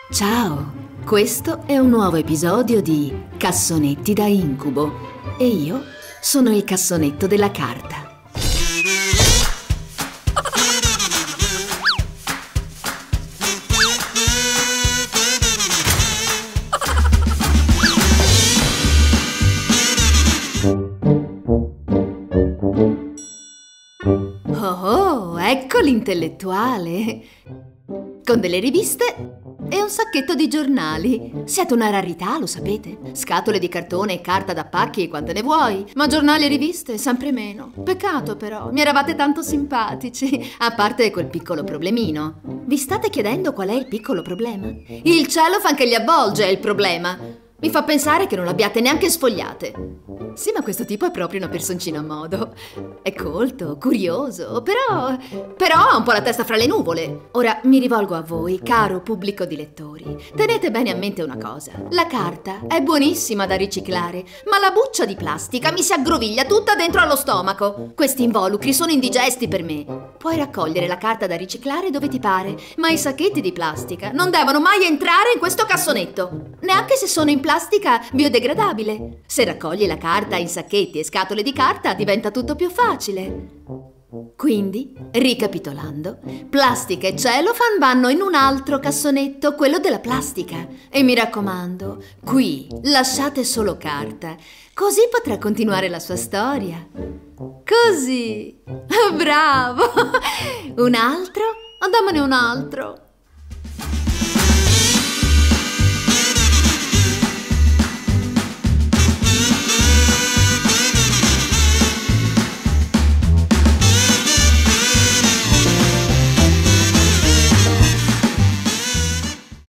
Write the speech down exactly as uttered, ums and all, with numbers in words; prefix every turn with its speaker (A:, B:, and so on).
A: Ciao, questo è un nuovo episodio di Cassonetti da incubo e io sono il cassonetto della carta. Oh, ecco l'intellettuale! Con delle riviste e un sacchetto di giornali. Siete una rarità, lo sapete? Scatole di cartone e carta da pacchi quante ne vuoi, ma giornali e riviste sempre meno. Peccato però, mi eravate tanto simpatici, a parte quel piccolo problemino. Vi state chiedendo qual è il piccolo problema? Il cellophane che li avvolge è il problema. Mi fa pensare che non l'abbiate neanche sfogliate. Sì, ma questo tipo è proprio una personcina a modo. È colto, curioso, però... però ha un po' la testa fra le nuvole. Ora mi rivolgo a voi, caro pubblico di lettori. Tenete bene a mente una cosa. La carta è buonissima da riciclare, ma la buccia di plastica mi si aggroviglia tutta dentro allo stomaco. Questi involucri sono indigesti per me. Puoi raccogliere la carta da riciclare dove ti pare, ma i sacchetti di plastica non devono mai entrare in questo cassonetto. Neanche se sono in plastica biodegradabile. Se raccogli la carta in sacchetti e scatole di carta diventa tutto più facile. Quindi, ricapitolando, plastica e cellophane vanno in un altro cassonetto, quello della plastica. E mi raccomando, qui lasciate solo carta, così potrà continuare la sua storia. Così. Bravo! Un altro? Dammene un altro.